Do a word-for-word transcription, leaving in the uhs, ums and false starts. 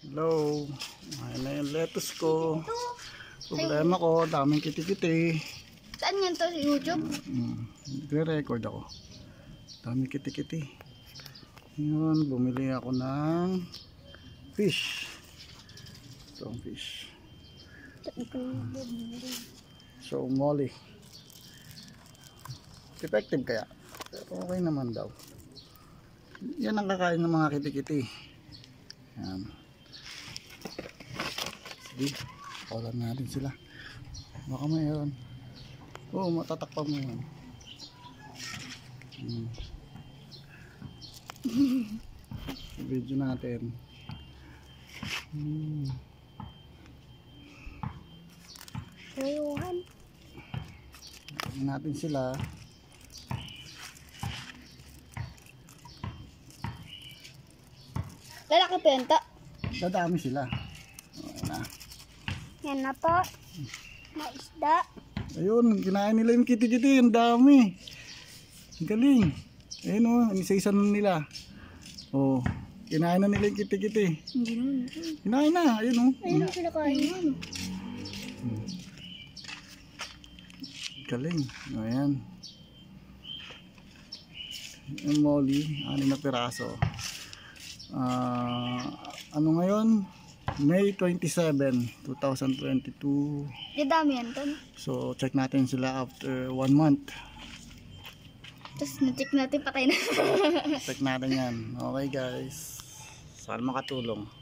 Hello. Ayan na yung lettuce ko. Problema ko, daming kiti-kiti. Saan yan to? Sa YouTube? Hmm, nagre-record ako. Daming kiti-kiti. Yun, bumili ako ng fish. Ito ang fish. So, molly. Effective kaya? Okay naman daw. Yan ang kakain ng mga kiti-kiti. Yan. Sige, paulan natin sila. Baka mayroon. Oo, oh, matatakpan mo yan. Hmm. Video natin. Hmm. Ayuhan. Natin sila. Lalaki pa yun to? Dadami sila. Okay na. Yan na po. Na isda. Ayun, kinain nila yung kiti-kiti. Ang dami. Ang galing. Ayun o, isa-isa na nila. O, kinain na nila yung kiti-kiti. Hindi naman. Kinain na. Ayun o. Ayun ang kinakain naman. Hmm. Galing. Ayan. Yung molly, anim na piraso. Uh, ano ngayon? May twenty-seven, two thousand twenty-two. Dadami yan to. So check natin sila after one month. Tapos na-check natin, patay na. Check natin yan. Okay guys, sana makatulong.